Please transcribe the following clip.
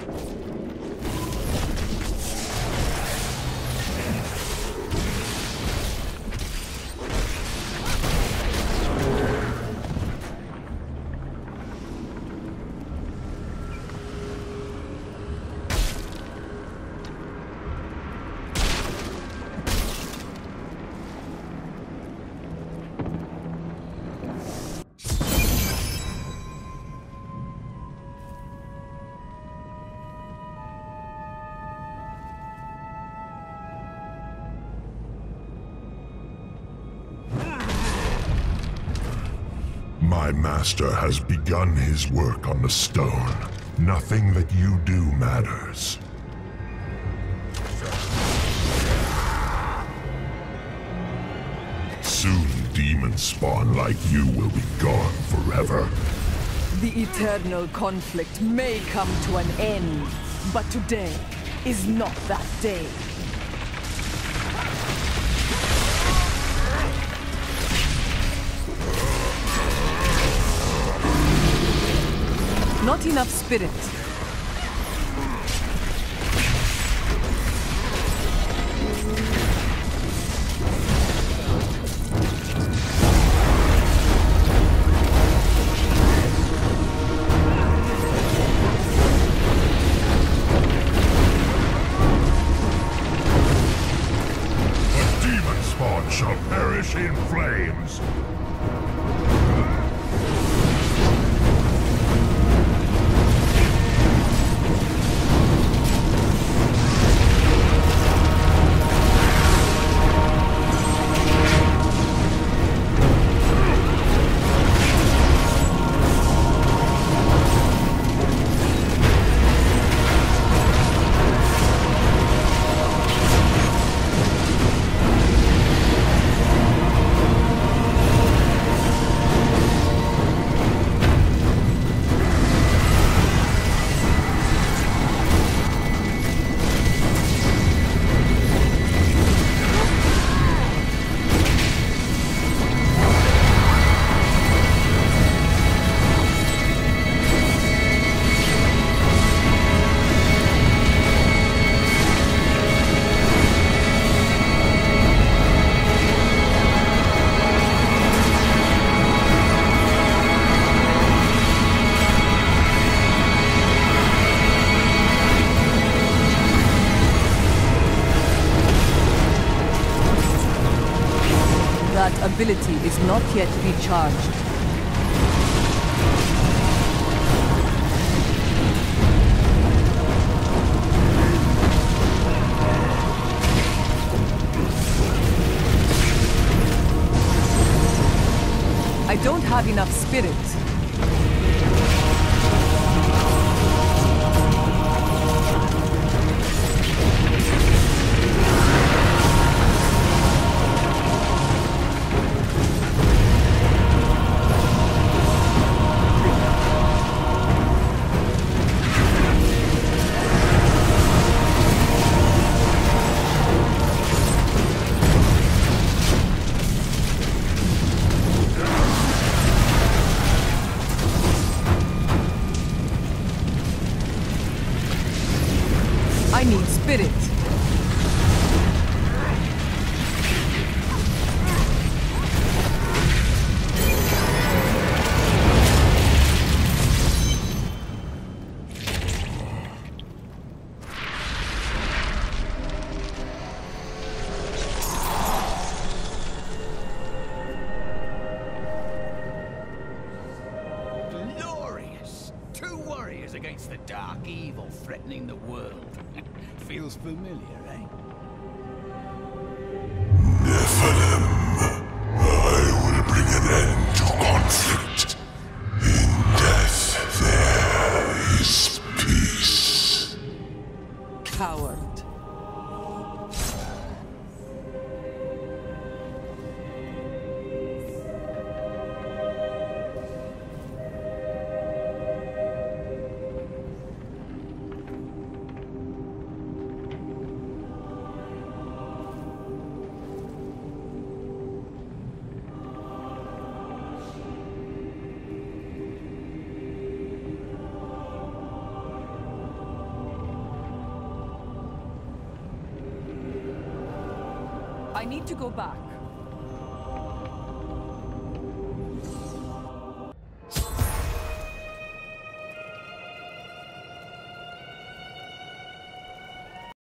My master has begun his work on the stone. Nothing that you do matters. Soon, demon spawn like you will be gone forever. The eternal conflict may come to an end, but today is not that day. Not enough spirit. The demon spawn shall perish in flames. That ability is not yet recharged. I don't have enough spirit. I need spirit. Glorious! Two warriors against the dark evil threatening the world. Feels familiar, eh? Nephilim, I will bring an end to conflict. In death, there is peace. Coward. I need to go back.